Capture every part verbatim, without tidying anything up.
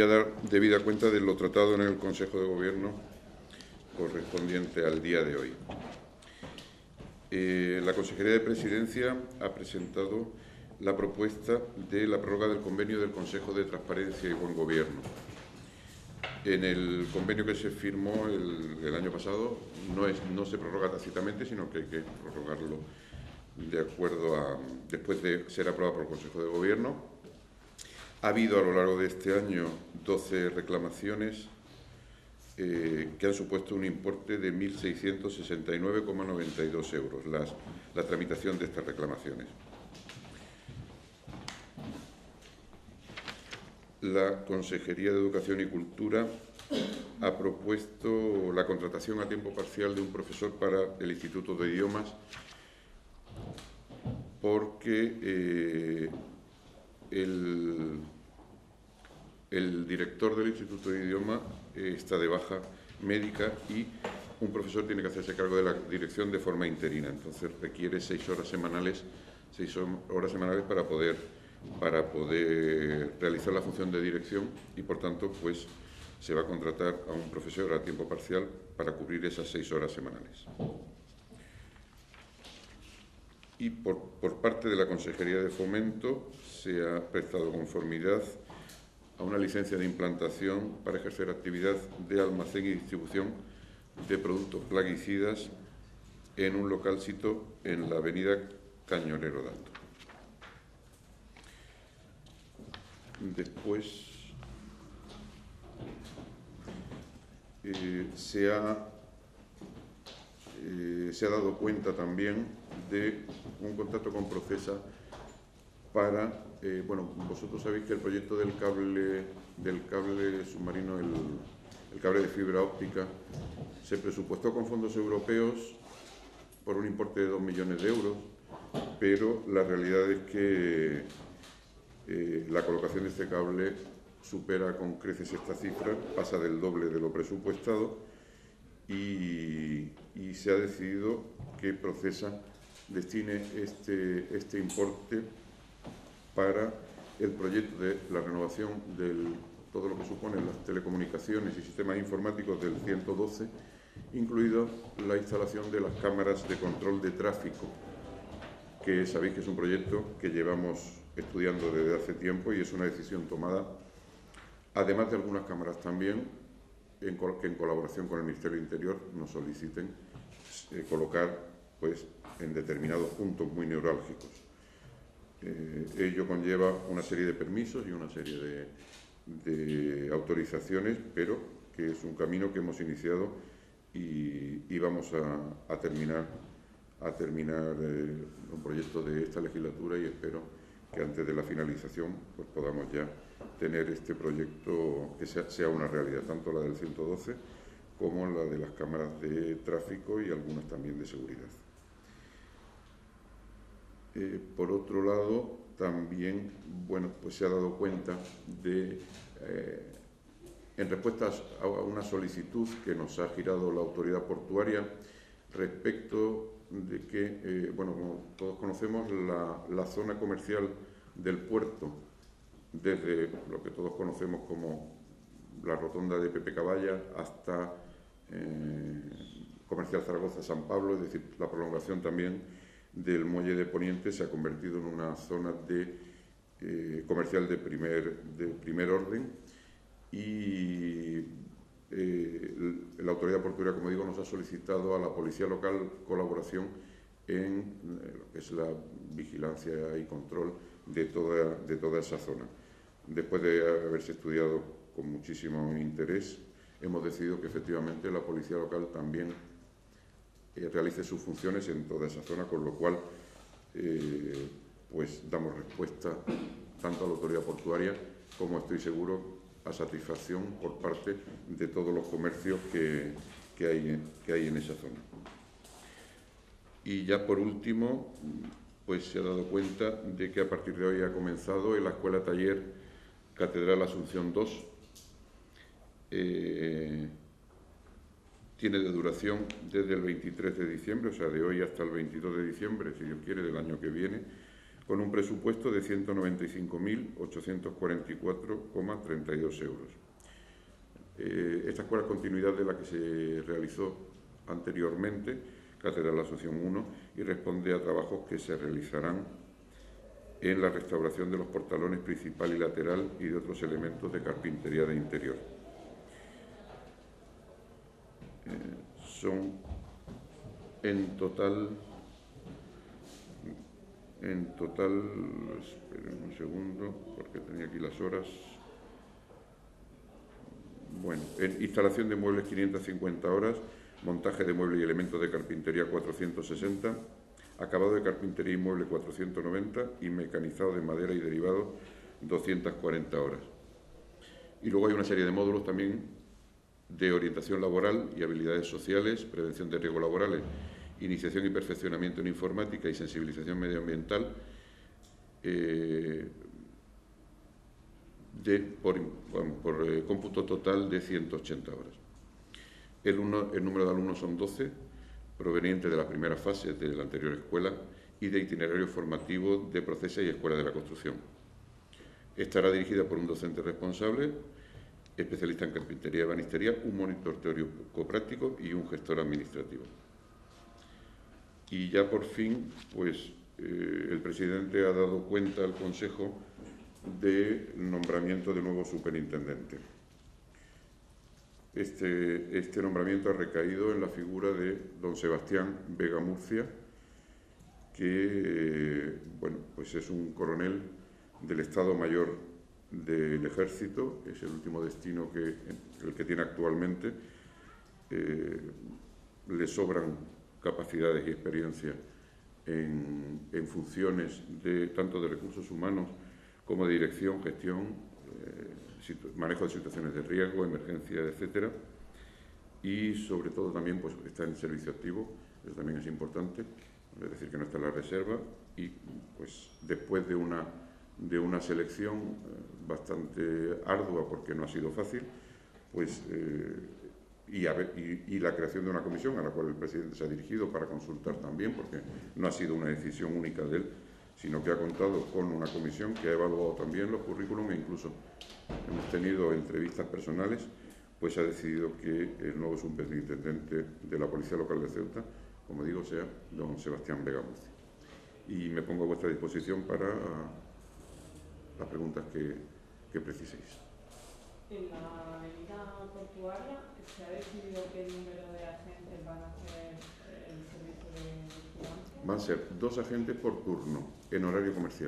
a dar debida cuenta de lo tratado en el Consejo de Gobierno correspondiente al día de hoy. Eh, la Consejería de Presidencia ha presentado la propuesta de la prórroga del convenio del Consejo de Transparencia y Buen Gobierno. En el convenio que se firmó el, el año pasado no, es, no se prorroga tácitamente, sino que hay que prorrogarlo de acuerdo a, después de ser aprobado por el Consejo de Gobierno. Ha habido a lo largo de este año doce reclamaciones eh, que han supuesto un importe de mil seiscientos sesenta y nueve coma noventa y dos euros las, la tramitación de estas reclamaciones. La Consejería de Educación y Cultura ha propuesto la contratación a tiempo parcial de un profesor para el Instituto de Idiomas porque eh, el, el director del Instituto de Idiomas eh, está de baja médica y un profesor tiene que hacerse cargo de la dirección de forma interina. Entonces requiere seis horas semanales, seis horas semanales para poder para poder realizar la función de dirección y, por tanto, pues se va a contratar a un profesor a tiempo parcial para cubrir esas seis horas semanales. Y por, por parte de la Consejería de Fomento se ha prestado conformidad a una licencia de implantación para ejercer actividad de almacén y distribución de productos plaguicidas en un local sito en la avenida Cañonero Dato. Después eh, se, ha, eh, se ha dado cuenta también de un contacto con Procesa para, eh, bueno, vosotros sabéis que el proyecto del cable, del cable submarino, el, el cable de fibra óptica, se presupuestó con fondos europeos por un importe de dos millones de euros, pero la realidad es que Eh, la colocación de este cable supera con creces esta cifra, pasa del doble de lo presupuestado y, y se ha decidido que Procesa destine este, este importe para el proyecto de la renovación de todo lo que suponen las telecomunicaciones y sistemas informáticos del ciento doce, incluido la instalación de las cámaras de control de tráfico, que sabéis que es un proyecto que llevamos estudiando desde hace tiempo y es una decisión tomada, además de algunas cámaras también, en, que en colaboración con el Ministerio del Interior nos soliciten eh, colocar pues, en determinados puntos muy neurálgicos. Eh, ello conlleva una serie de permisos y una serie de, de autorizaciones, pero que es un camino que hemos iniciado y, y vamos a, a terminar, a terminar eh, un proyecto de esta legislatura y espero que antes de la finalización pues, podamos ya tener este proyecto que sea, sea una realidad, tanto la del ciento doce como la de las cámaras de tráfico y algunas también de seguridad. Eh, por otro lado, también bueno, pues se ha dado cuenta de, eh, en respuesta a una solicitud que nos ha girado la autoridad portuaria respecto de que, eh, bueno, como todos conocemos, la, la zona comercial del puerto, desde lo que todos conocemos como la rotonda de Pepe Caballa hasta eh, Comercial Zaragoza-San Pablo, es decir, la prolongación también del muelle de Poniente, se ha convertido en una zona de, eh, comercial de primer, de primer orden y Eh, la autoridad portuaria, como digo, nos ha solicitado a la policía local colaboración en eh, lo que es la vigilancia y control de toda, de toda esa zona. Después de haberse estudiado con muchísimo interés, hemos decidido que efectivamente la policía local también eh, realice sus funciones en toda esa zona, con lo cual eh, pues damos respuesta tanto a la autoridad portuaria como, estoy seguro, a satisfacción por parte de todos los comercios que, que, hay, que hay en esa zona. Y ya por último, pues se ha dado cuenta de que a partir de hoy ha comenzado en la Escuela Taller Catedral Asunción dos. Eh, tiene de duración desde el veintitrés de diciembre, o sea, de hoy hasta el veintidós de diciembre, si Dios quiere, del año que viene, con un presupuesto de ciento noventa y cinco mil ochocientos cuarenta y cuatro coma treinta y dos euros. Eh, esta escuela es continuidad de la que se realizó anteriormente, Catedral Asunción uno, y responde a trabajos que se realizarán en la restauración de los portalones principal y lateral y de otros elementos de carpintería de interior. Eh, son en total, en total, esperen un segundo, porque tenía aquí las horas. Bueno, en instalación de muebles quinientas cincuenta horas, montaje de muebles y elementos de carpintería cuatrocientos sesenta, acabado de carpintería y mueble cuatrocientos noventa y mecanizado de madera y derivados doscientas cuarenta horas. Y luego hay una serie de módulos también de orientación laboral y habilidades sociales, prevención de riesgos laborales, iniciación y perfeccionamiento en informática y sensibilización medioambiental, eh, de, por, bueno, por eh, cómputo total de ciento ochenta horas. El, uno, el número de alumnos son doce, provenientes de la primera fase de la anterior escuela y de itinerarios formativos de Procesa y Escuela de la Construcción. Estará dirigida por un docente responsable, especialista en carpintería y ebanistería, un monitor teórico práctico y un gestor administrativo. Y ya por fin, pues, eh, el presidente ha dado cuenta al Consejo de nombramiento de nuevo superintendente. Este, este nombramiento ha recaído en la figura de don Sebastián Vega Murcia, que eh, bueno, pues es un coronel del Estado Mayor del Ejército, es el último destino que, el que tiene actualmente. Eh, le sobran capacidades y experiencia en, en funciones de, tanto de recursos humanos como de dirección, gestión, eh, manejo de situaciones de riesgo, emergencia, etcétera, y sobre todo también pues está en servicio activo, eso también es importante, es decir, que no está en la reserva, y pues después de una, de una selección eh, bastante ardua, porque no ha sido fácil, pues eh, y, a ver, y, y la creación de una comisión a la cual el presidente se ha dirigido para consultar también, porque no ha sido una decisión única de él, sino que ha contado con una comisión que ha evaluado también los currículum e incluso hemos tenido entrevistas personales, pues ha decidido que el nuevo superintendente de la Policía Local de Ceuta, como digo, sea don Sebastián Vega Murcia. Y me pongo a vuestra disposición para las preguntas que, que preciséis. En la avenida portuaria, ¿se ha decidido qué número de agentes van a hacer el servicio de vigilancia? Van a ser dos agentes por turno, en horario comercial.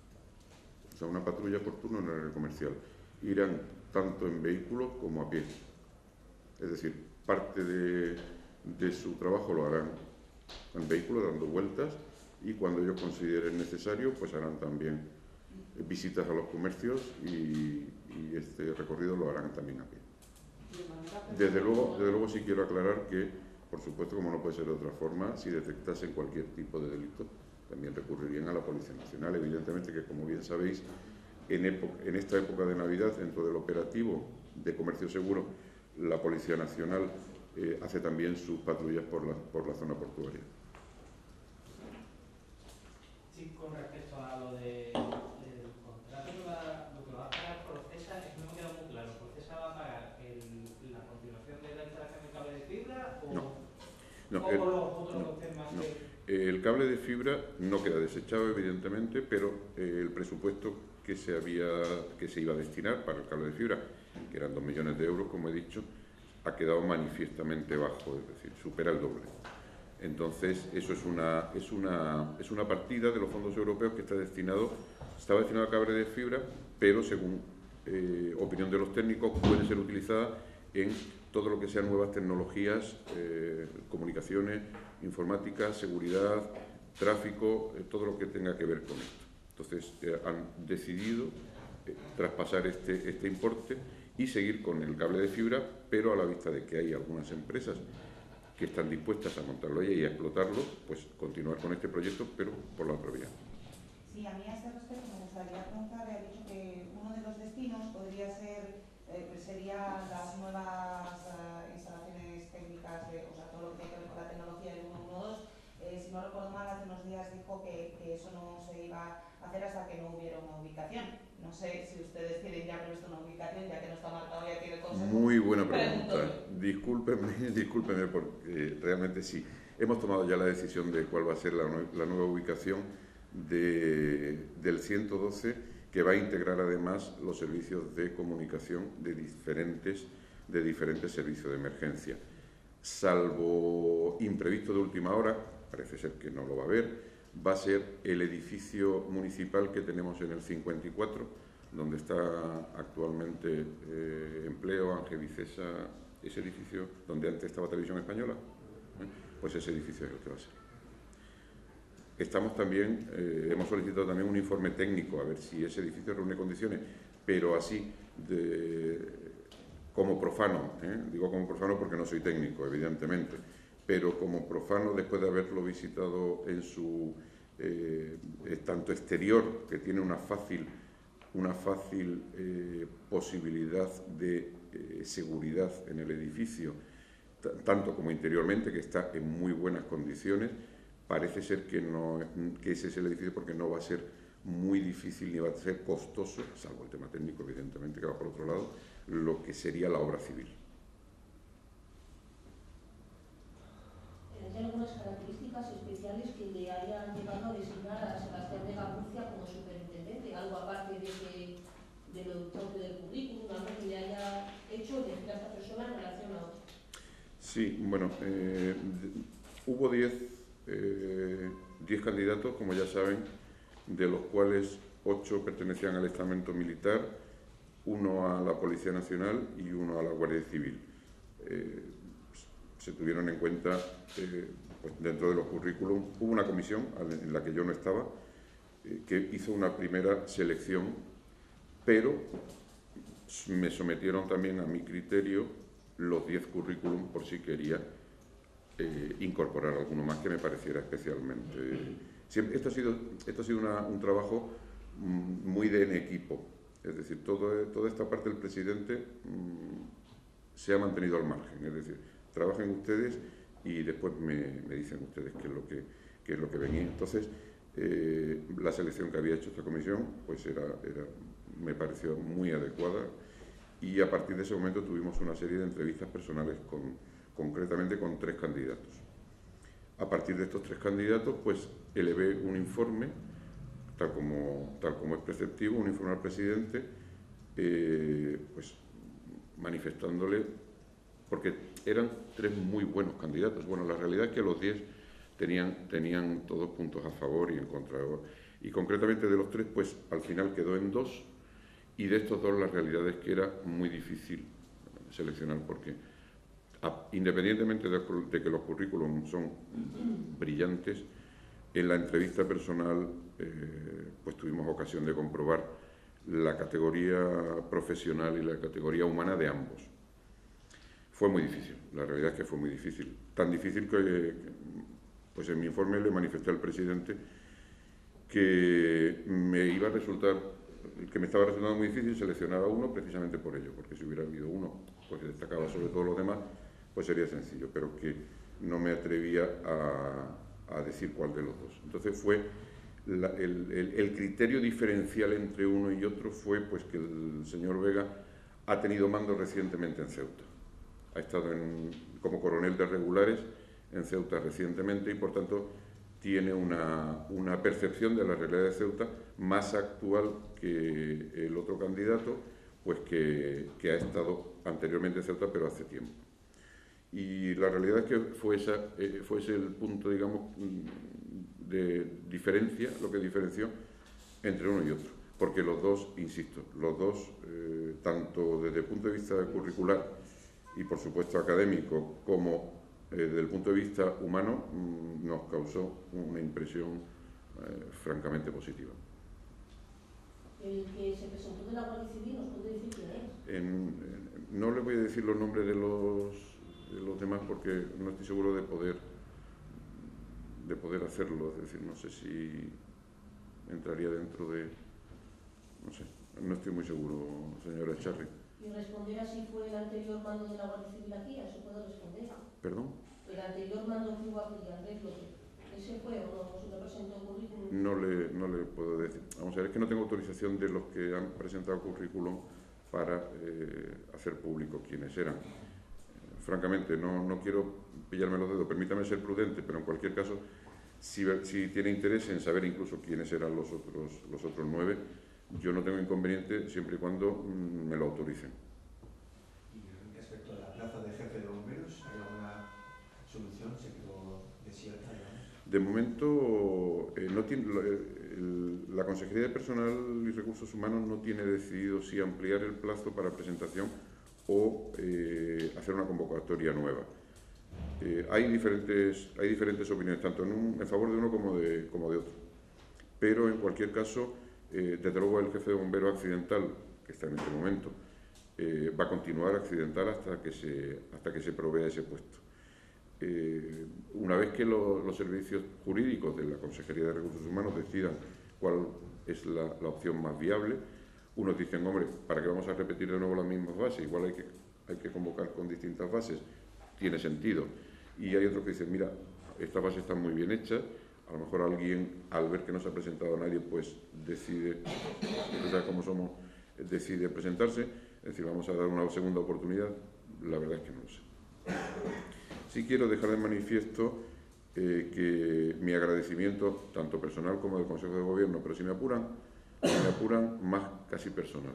O sea, una patrulla por turno en horario comercial. Irán tanto en vehículo como a pie. Es decir, parte de, de su trabajo lo harán en vehículo, dando vueltas, y cuando ellos consideren necesario, pues harán también visitas a los comercios y, y este recorrido lo harán también a pie. Desde luego, desde luego sí quiero aclarar que, por supuesto, como no puede ser de otra forma, si detectasen cualquier tipo de delito, también recurrirían a la Policía Nacional. Evidentemente que, como bien sabéis, en, época, en esta época de Navidad, dentro del operativo de comercio seguro, la Policía Nacional eh, hace también sus patrullas por la, por la zona portuaria. Sí, con respecto a lo de, del contrato, lo, va, lo que va a pagar Procesa, es que no me queda muy claro. ¿Procesa va a pagar el, la continuación de la instalación de cable de fibra o, no, no, o el, los otros no, temas? No. Que... El cable de fibra no queda desechado, evidentemente, pero eh, el presupuesto que se, había, que se iba a destinar para el cable de fibra, que eran dos millones de euros, como he dicho, ha quedado manifiestamente bajo, es decir, supera el doble. Entonces, eso es una, es una, es una partida de los fondos europeos que está destinado, estaba destinado a cable de fibra, pero según eh, opinión de los técnicos puede ser utilizada en todo lo que sean nuevas tecnologías, eh, comunicaciones, informática, seguridad, tráfico, eh, todo lo que tenga que ver con esto. Entonces, eh, han decidido eh, traspasar este, este importe y seguir con el cable de fibra, pero a la vista de que hay algunas empresas que están dispuestas a montarlo y a explotarlo, pues continuar con este proyecto, pero por la otra vía. Sí, a mí a ese respecto me gustaría preguntar, he dicho que uno de los destinos podría ser, eh, pues sería las nuevas uh, instalaciones técnicas, de, o sea, todo lo que tiene que ver con la tecnología del ciento doce. Eh, si si no recuerdo mal, hace unos días dijo que, que eso no se iba a hacer hasta que no hubiera una ubicación. No sé si ustedes tienen ya previsto una ubicación, ya que no está marcado y aquí en el consejo. Muy buena pregunta. Discúlpenme, discúlpenme porque realmente sí. Hemos tomado ya la decisión de cuál va a ser la, la nueva ubicación de, del ciento doce, que va a integrar además los servicios de comunicación de diferentes, de diferentes servicios de emergencia. Salvo imprevisto de última hora, parece ser que no lo va a haber, va a ser el edificio municipal que tenemos en el cincuenta y cuatro, donde está actualmente eh, Empleo, Ángel Vicesa, ese edificio donde antes estaba Televisión Española, ¿eh? Pues ese edificio es el que va a ser. Estamos también, eh, hemos solicitado también un informe técnico, a ver si ese edificio reúne condiciones, pero así, de, como profano, ¿eh? Digo como profano porque no soy técnico, evidentemente, pero como profano, después de haberlo visitado en su eh, tanto exterior, que tiene una fácil, una fácil eh, posibilidad de eh, seguridad en el edificio, tanto como interiormente, que está en muy buenas condiciones. Parece ser que, no, que ese es el edificio porque no va a ser muy difícil ni va a ser costoso, salvo el tema técnico, evidentemente, que va por otro lado, lo que sería la obra civil. ¿Hay algunas características especiales que le hayan llevado a designar a Sebastián Vega Murcia como superintendente? Algo aparte de, que, de lo propio del currículum, algo que le haya hecho elegir a esta persona en relación a otra. Sí, bueno, eh, hubo diez eh, diez candidatos, como ya saben, de los cuales ocho pertenecían al estamento militar, uno a la Policía Nacional y uno a la Guardia Civil. Eh, se tuvieron en cuenta eh, pues dentro de los currículum. Hubo una comisión en la que yo no estaba, eh, que hizo una primera selección, pero me sometieron también a mi criterio los diez currículum por si quería eh, incorporar alguno más que me pareciera especialmente. Siempre, esto ha sido, esto ha sido una, un trabajo muy de en equipo, es decir, todo, toda esta parte del presidente mmm, se ha mantenido al margen, es decir, trabajen ustedes y después me, me dicen ustedes qué es lo que, qué es lo que venía. Entonces, eh, la selección que había hecho esta comisión pues era, era, me pareció muy adecuada y a partir de ese momento tuvimos una serie de entrevistas personales con, concretamente con tres candidatos. A partir de estos tres candidatos pues elevé un informe, tal como, tal como es preceptivo, un informe al presidente, eh, pues manifestándole, porque eran tres muy buenos candidatos. Bueno, la realidad es que los diez tenían, tenían todos puntos a favor y en contra. Y concretamente de los tres, pues al final quedó en dos, y de estos dos la realidad es que era muy difícil seleccionar, porque a, independientemente de, de que los currículums son brillantes, en la entrevista personal eh, pues tuvimos ocasión de comprobar la categoría profesional y la categoría humana de ambos. Fue muy difícil, la realidad es que fue muy difícil. Tan difícil que, pues en mi informe le manifesté al presidente que me iba a resultar, que me estaba resultando muy difícil seleccionar a uno precisamente por ello, porque si hubiera habido uno pues que destacaba sobre todos los demás, pues sería sencillo, pero que no me atrevía a, a decir cuál de los dos. Entonces fue la, el, el, el criterio diferencial entre uno y otro fue pues que el señor Vega ha tenido mando recientemente en Ceuta. Ha estado en, como coronel de regulares en Ceuta recientemente y por tanto tiene una, una percepción de la realidad de Ceuta más actual que el otro candidato, pues que, que ha estado anteriormente en Ceuta pero hace tiempo. Y la realidad es que fue, esa, eh, fue ese el punto, digamos, de diferencia, lo que diferenció entre uno y otro. Porque los dos, insisto, los dos, eh, tanto desde el punto de vista curricular y por supuesto académico, como eh, desde el punto de vista humano, mmm, nos causó una impresión eh, francamente positiva. El que se presentó de la Guardia Civil, ¿nos puede decir quién es? En, en, no le voy a decir los nombres de los, de los demás porque no estoy seguro de poder, de poder hacerlo, es decir, no sé si entraría dentro de, no sé, no estoy muy seguro, señora Echarri. Y responder a si fue el anterior mando de la Guardia Civil aquí, a eso puedo responder. ¿Perdón? El anterior mando que hubo aquí, Andrés López, ahí se fue o no, si no presentó currículum. No le, no le puedo decir. Vamos a ver, es que no tengo autorización de los que han presentado currículum para eh, hacer público quiénes eran. Francamente, no, no quiero pillarme los dedos, permítame ser prudente, pero en cualquier caso, si, si tiene interés en saber incluso quiénes eran los otros, los otros nueve, yo no tengo inconveniente siempre y cuando mm, me lo autoricen. Y respecto a la plaza de jefe de bomberos, ¿hay alguna solución? ¿Se quedó desierta, digamos? De momento, eh, no tiene, el, la Consejería de Personal y Recursos Humanos no tiene decidido si ampliar el plazo para presentación o eh, hacer una convocatoria nueva. Eh, hay, diferentes, hay diferentes opiniones, tanto en, un, en favor de uno como de, como de otro. Pero, en cualquier caso, eh, desde luego el jefe de bomberos accidental, que está en este momento, eh, va a continuar accidental hasta que se, hasta que se provea ese puesto. Eh, una vez que lo, los servicios jurídicos de la Consejería de Recursos Humanos decidan cuál es la, la opción más viable, unos dicen, hombre, ¿para qué vamos a repetir de nuevo las mismas bases? Igual hay que, hay que convocar con distintas bases, tiene sentido. Y hay otros que dicen, mira, estas bases están muy bien hechas, a lo mejor alguien, al ver que no se ha presentado a nadie, pues decide, o sea, como somos, decide presentarse, es decir, vamos a dar una segunda oportunidad, la verdad es que no lo sé. Sí quiero dejar de manifiesto eh, que mi agradecimiento, tanto personal como del Consejo de Gobierno, pero si me apuran, me apuran más casi personal,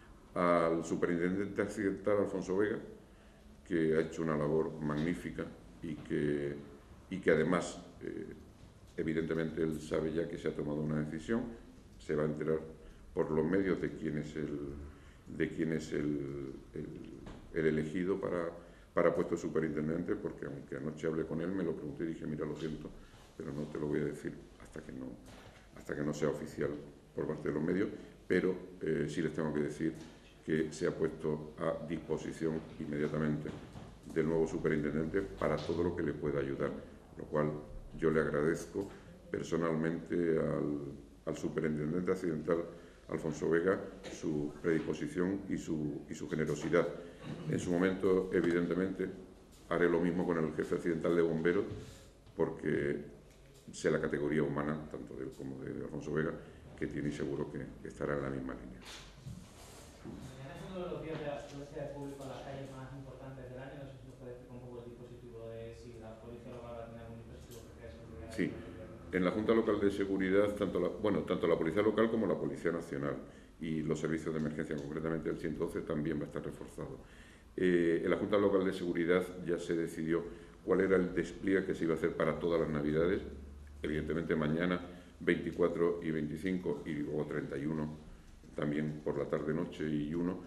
al superintendente accidental Alfonso Vega, que ha hecho una labor magnífica y que, y que además, eh, evidentemente, él sabe ya que se ha tomado una decisión, se va a enterar por los medios de quién es el, de quién es el, el, el elegido para, para puesto superintendente, porque aunque anoche hablé con él, me lo pregunté y dije, mira, lo siento, pero no te lo voy a decir hasta que no, hasta que no sea oficial por parte de los medios, pero eh, sí les tengo que decir que se ha puesto a disposición inmediatamente del nuevo superintendente para todo lo que le pueda ayudar, lo cual yo le agradezco personalmente al, al superintendente accidental Alfonso Vega su predisposición y su, y su generosidad. En su momento, evidentemente, haré lo mismo con el jefe accidental de bomberos, porque sé la categoría humana, tanto de él como de Alfonso Vega, que tiene y seguro que, que estará en la misma línea. Mañana es uno de los días de la afluencia de público a las calles más importantes del año. No sé si nos puede explicar un poco el dispositivo de si la policía local va a tener algún dispositivo que sea seguridad. Sí, en la Junta Local de Seguridad, tanto la, bueno, tanto la Policía Local como la Policía Nacional y los servicios de emergencia, concretamente el ciento doce, también va a estar reforzado. Eh, en la Junta Local de Seguridad ya se decidió cuál era el despliegue que se iba a hacer para todas las Navidades. Evidentemente mañana veinticuatro y veinticinco y luego treinta y uno también por la tarde-noche y uno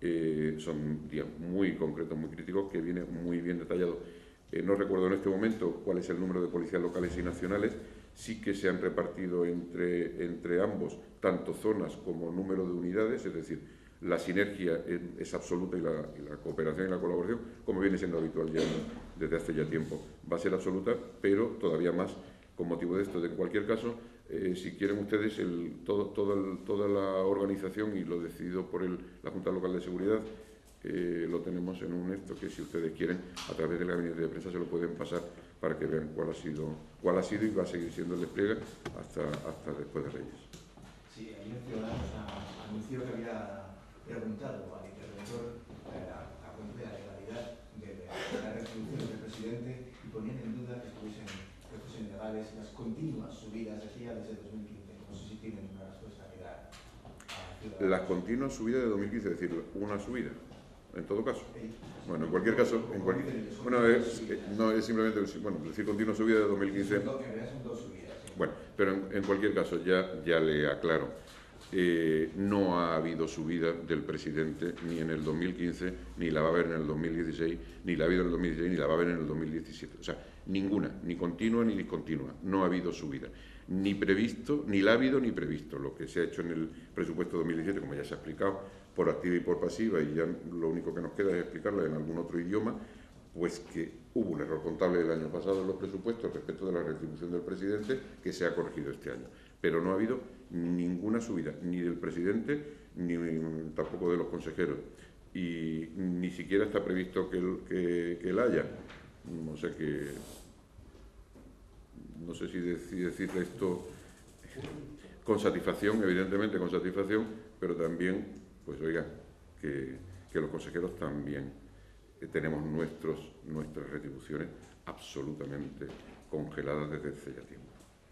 eh, son días muy concretos, muy críticos, que viene muy bien detallado. Eh, no recuerdo en este momento cuál es el número de policías locales y nacionales, sí que se han repartido entre, entre ambos tanto zonas como número de unidades, es decir, la sinergia es, es absoluta y la, y la cooperación y la colaboración, como viene siendo habitual ya desde hace ya tiempo, va a ser absoluta, pero todavía más con motivo de esto. En cualquier caso, eh, si quieren ustedes, el, todo, todo el, toda la organización y lo decidido por el, la Junta Local de Seguridad, eh, lo tenemos en un esto que si ustedes quieren, a través del gabinete de prensa se lo pueden pasar para que vean cuál ha sido, cuál ha sido y va a seguir siendo el despliegue hasta, hasta después de Reyes. Sí, ayer Ciudadanos anunció que había preguntado al interventor eh, a, a cuenta de la legalidad de, de las resoluciones del presidente y ponían en duda que estuviesen, que fuesen legales las continuas subidas, decía, desde dos mil quince. No sé si tienen una respuesta que dar a Ciudadanos. Las continuas subidas de dos mil quince, es decir, una subida, en todo caso. Sí. Bueno, en cualquier caso, en cualquier, bueno, es, no es simplemente, bueno, decir continua subida de dos mil quince. Son dos, en realidad son dos subidas. Sí. Bueno, pero en, en cualquier caso, ya, ya le aclaro, eh, no ha habido subida del presidente ni en el dos mil quince, ni la va a haber en el dos mil dieciséis, ni la ha habido en el dos mil dieciséis, ni la va a haber en el dos mil diecisiete. O sea, ninguna, ni continua ni discontinua, no ha habido subida. Ni previsto, ni la ha habido ni previsto. Lo que se ha hecho en el presupuesto dos mil diecisiete, como ya se ha explicado, por activa y por pasiva, y ya lo único que nos queda es explicarla en algún otro idioma, pues que hubo un error contable el año pasado en los presupuestos respecto de la retribución del presidente, que se ha corregido este año. Pero no ha habido ninguna subida, ni del presidente, ni tampoco de los consejeros. Y ni siquiera está previsto que él, que, que él haya. O sea que no sé si decirle esto con satisfacción, evidentemente con satisfacción, pero también, pues oiga, que, que los consejeros también eh, tenemos nuestros, nuestras retribuciones absolutamente congeladas desde hace ya tiempo.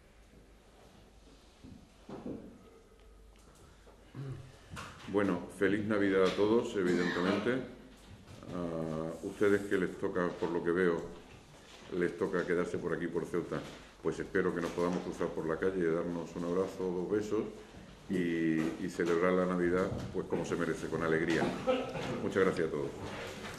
Bueno, feliz Navidad a todos, evidentemente. A ustedes que les toca, por lo que veo, les toca quedarse por aquí, por Ceuta, pues espero que nos podamos cruzar por la calle, darnos un abrazo, dos besos y, y celebrar la Navidad pues como se merece, con alegría. Muchas gracias a todos.